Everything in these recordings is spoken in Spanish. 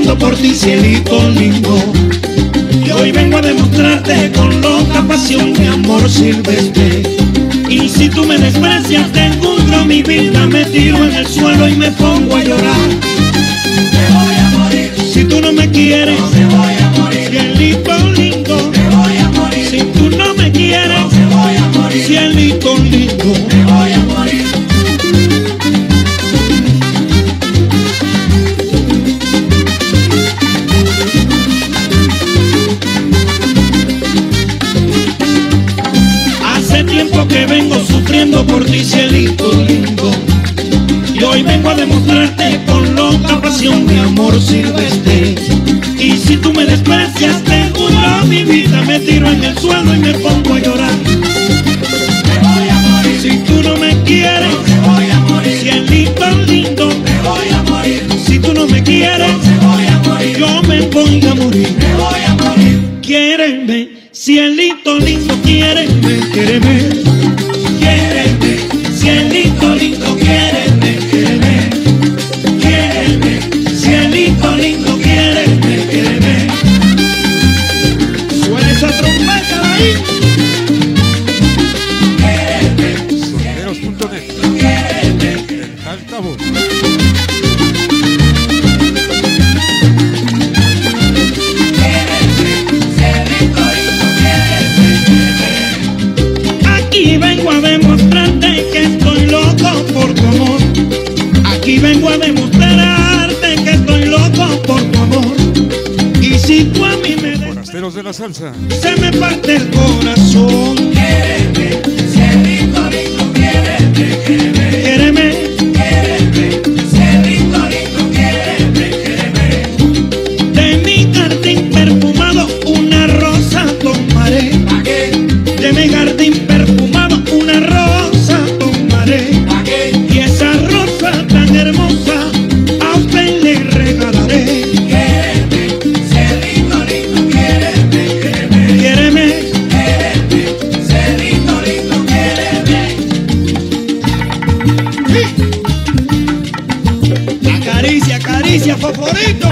sufriendo por ti, cielito lindo. Y hoy vengo a demostrarte con loca pasión mi amor silvestre. Y si tú me desprecias, te encuentro mi vida, me tiro en el suelo y me pongo a llorar. Me voy a morir. Si tú no me quieres, No me voy a morir. cielito lindo. Me voy a morir. Si tú no me quieres, No me voy a morir. cielito lindo. Me voy a morir. Hace tiempo que vengo sufriendo por ti, cielito lindo. Y hoy vengo a demostrarte con loca pasión mi amor silvestre. Y si tú me desprecias, te juro mi vida, me tiro en el suelo y me pongo a llorar. Me voy a morir. Si tú no me quieres, Me voy a morir. cielito lindo. Me voy a morir. Si tú no me quieres, Me voy a morir. yo me voy a morir. Me voy a morir. Quiéreme, cielito lindo, quiéreme, quiéreme. Quiéreme, Cielito lindo, quiéreme, quiéreme. Quiéreme, cielito lindo, quiéreme, quiéreme. Suena esa trompeta ahí. Solteros.net. El altavoz. Aquí vengo a demostrarte que estoy loco por tu amor. Aquí vengo a demostrarte que estoy loco por tu amor. Y si tú a mí me dejas, Forasteros de la salsa. se me parte el corazón. quiéreme, cielito lindo, quiéreme, quiéreme. Quiéreme, Quiéreme, cielito lindo, quiéreme, quiéreme. de mi jardín perfumado una rosa tomaré. ¿Pa' qué? De mi jardín perfumado una rosa tomaré. ¿Pa' qué? Y esa rosa tan hermosa a usted le regalaré. Quiéreme, cielito lindo, quiéreme, quiéreme. Quiéreme, Quiéreme, cielito lindo, quiéreme. acaricia, acaricia, favorito.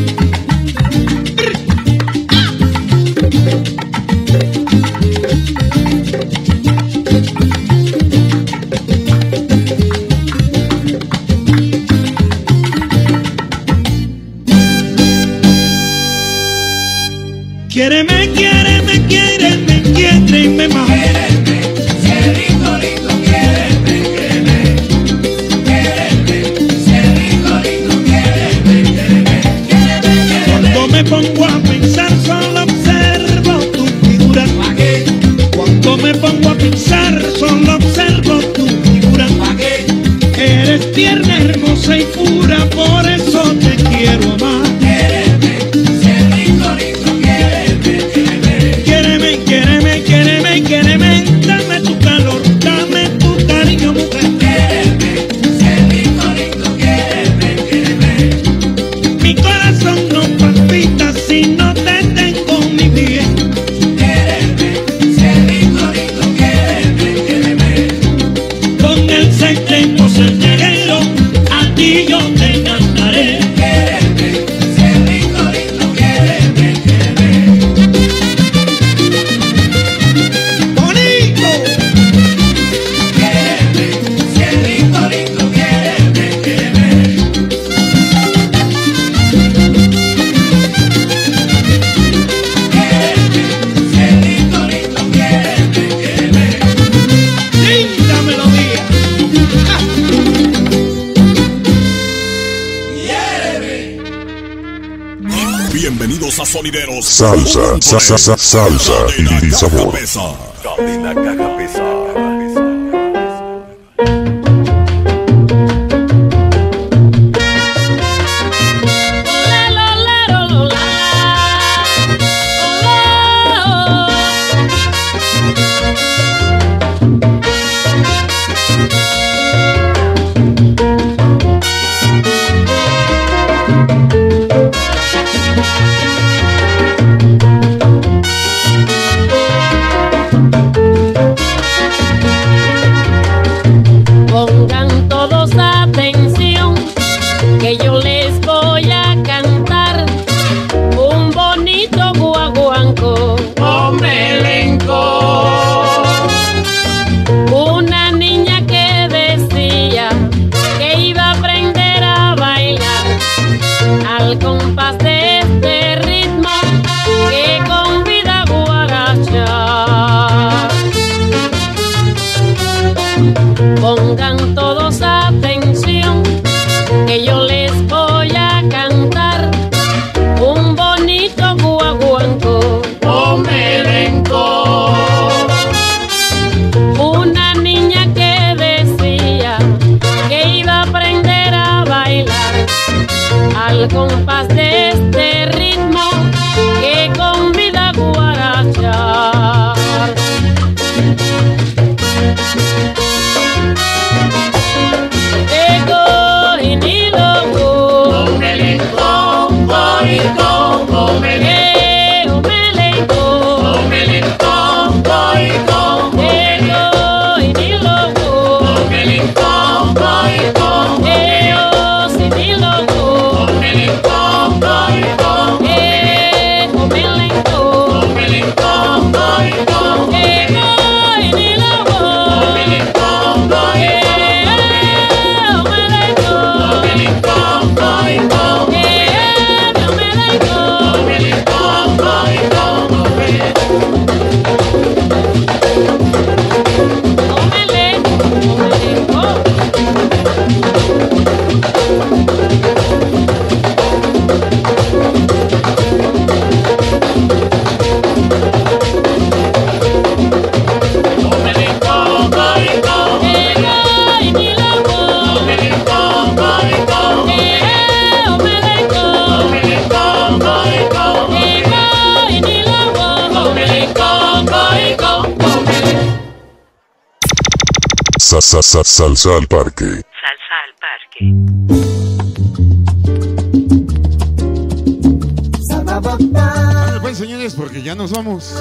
Quiéreme, quiéreme, quiéreme, quiéreme más. Quiéreme, cielito lindo, quiéreme, quiéreme. Quiéreme, cielito lindo, quiéreme, quiéreme. Quiéreme, Cuando me pongo a pensar solo observo tu figura. ¿pa' qué? Cuando me pongo a pensar solo observo tu figura. ¿Pa' qué? Eres tierna, hermosa y pura, por eso te quiero amar. Quiéreme, cielito lindo, quiéreme, quiéreme. Quiéreme, quiéreme, quiéreme, quiéreme, dame tu calor, dame tu cariño, mujer. Quiéreme, cielito lindo, quiéreme, quiéreme. Mi corazón no palpita si no te tengo, mi bien. Quiéreme, cielito lindo, quiéreme, quiéreme. Con el secreto certero, a ti yo te cantaré. Quiéreme, cielito lindo, quiéreme, quiéreme. Bonito. Quiéreme, cielito lindo, quiéreme, quiéreme. Quiéreme, cielito lindo, quiéreme, quiéreme. Linda melodía. Bienvenidos a Sonideros. Salsa, salsa y sabor. Cadena Caja Pesa. compás de este ritmo que convida a guarachar. Pongan todos atención, que yo les voy a cantar un bonito guaguancó o merenco. Una niña que decía que iba a aprender a bailar al compás de este ritmo que convida a guarachar. Salsa al parque. Salsa al parque. Pues señores, porque ya nos vamos.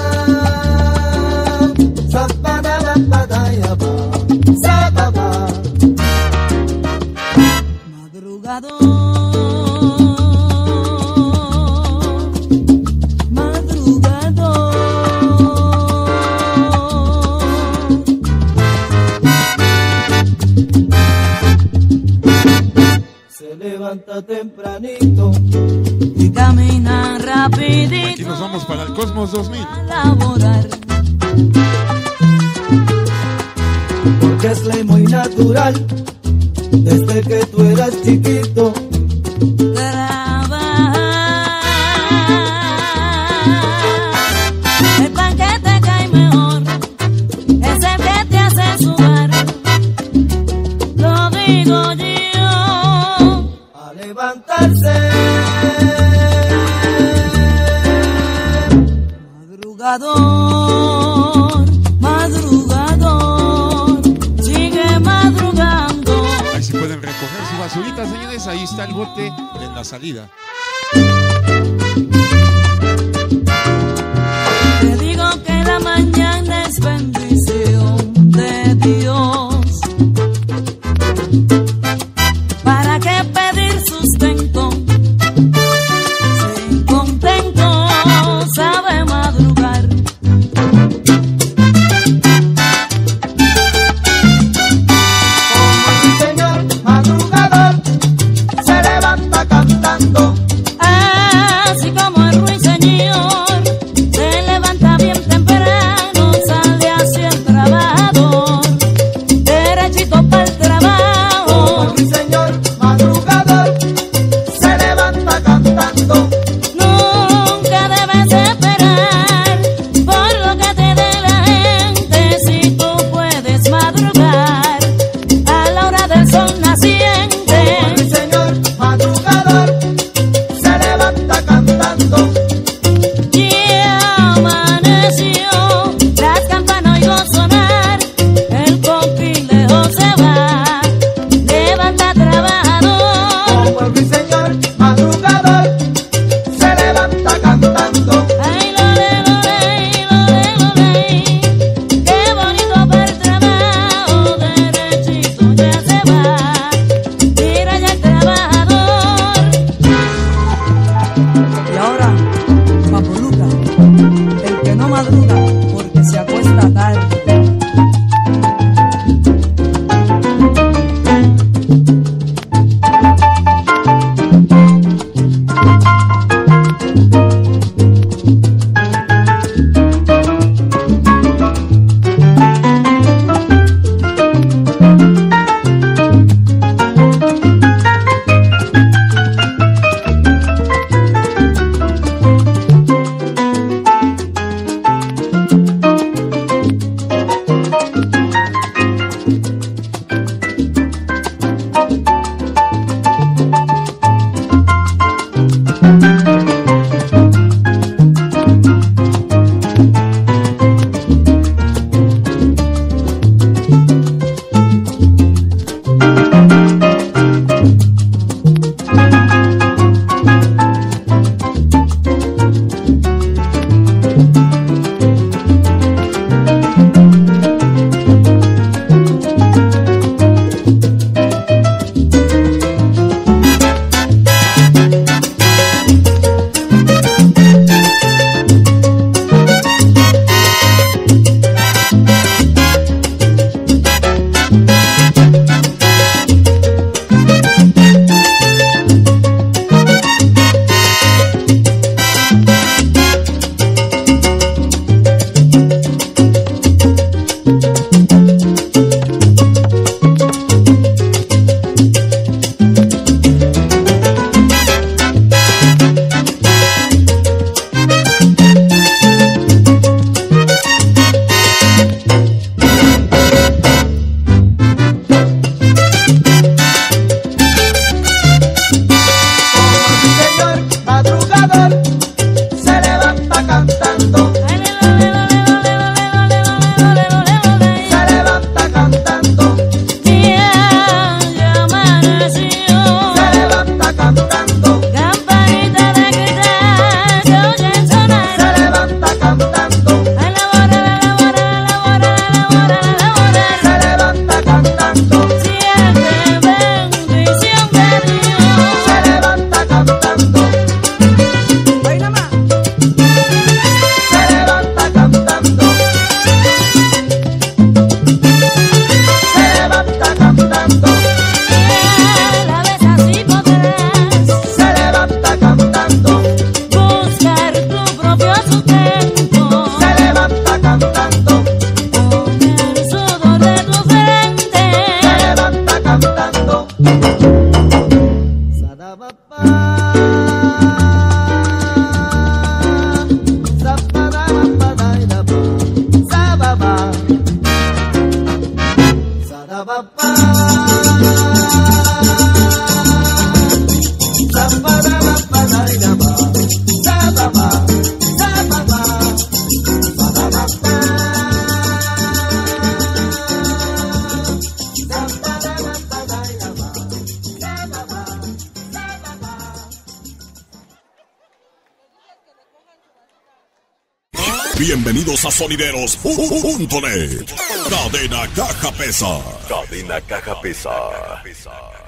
Levanta tempranito y camina rapidito. Aquí nos vamos para el Cosmos 2000. A laborar. Porque es ley muy natural, desde que tú eras chiquito, trabajar. El pan que te cae mejor es el que te hace sudar. Lo digo yo. Levantarse madrugador, madrugador, sigue madrugando. Ahí se pueden recoger su basurita, señores. Ahí está el bote en la salida. Te digo que la mañana es bendición de Dios. ¿Para qué pedir sustento? Sin contento sabe madrugar. como el señor madrugador se levanta cantando. Así como el ruiseñor se levanta bien temprano, sale hacia el trabajador, derechito para el trabajo. Como el señor madrugador se levanta cantando. Nunca debes esperar por lo que te dé la gente, si tú puedes madrugar a la hora del sol naciente. Como el señor madrugador se levanta cantando. Ya amaneció, las campanas oigo sonar, el coquí lejos se va, levanta trabajador. Bienvenidos a sonideros.net. Cadena Caja Pesa. Cadena Caja Pesa.